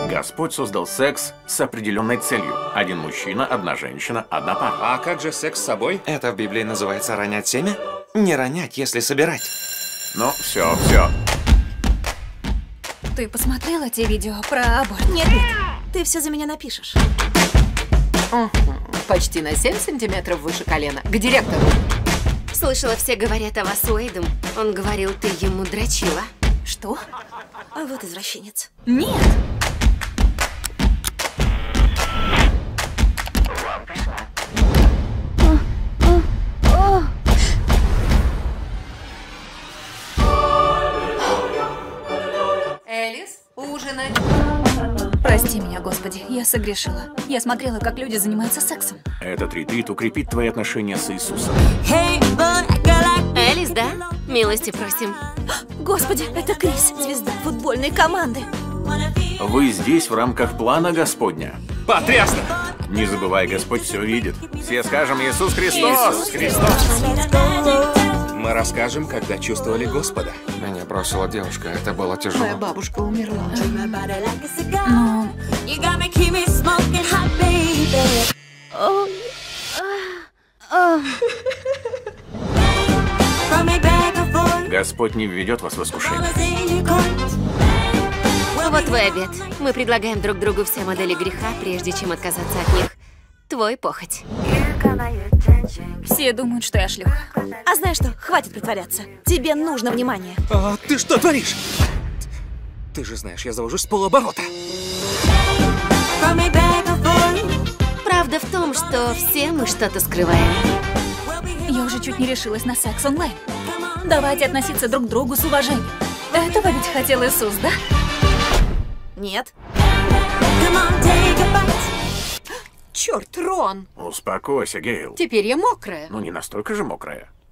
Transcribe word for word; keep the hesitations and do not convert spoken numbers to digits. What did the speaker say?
Господь создал секс с определенной целью. Один мужчина, одна женщина, одна пара. А как же секс с собой? Это в Библии называется ронять семя? Не ронять, если собирать. Ну, все, все. Ты посмотрела те видео про аборт? Нет, нет. Ты все за меня напишешь. Угу. Почти на семь сантиметров выше колена. К директору. Слышала, все говорят о вас с Уэйдом. Он говорил, ты ему дрочила. Что? А вот извращенец. Нет! Элис, ужинать. Прости меня, Господи, я согрешила. Я смотрела, как люди занимаются сексом. Этот ретрит укрепит твои отношения с Иисусом. Элис, да? Милости просим. Господи, это Крис, звезда футбольной команды. Вы здесь в рамках плана Господня. Потрясно! Не забывай, Господь все видит. Все скажем Иисус Христос! Иисус Христос! Мы расскажем, когда чувствовали Господа. Меня бросила девушка, это было тяжело. Моя бабушка умерла. Ну, Господь не введет вас в искушение. Вот твой обед. Мы предлагаем друг другу все модели греха, прежде чем отказаться от них. Твой похоть. все думают, что я шлюха. А знаешь что? Хватит притворяться. Тебе нужно внимание. А ты что творишь? Ты же знаешь, я завожусь с полуоборота. Правда в том, что все мы что-то скрываем. Я уже чуть не решилась на секс онлайн. Давайте относиться друг к другу с уважением. Этого ведь хотел Иисус, да? Нет. Черт, Рон! Успокойся, Гейл. Теперь я мокрая. Ну, не настолько же мокрая.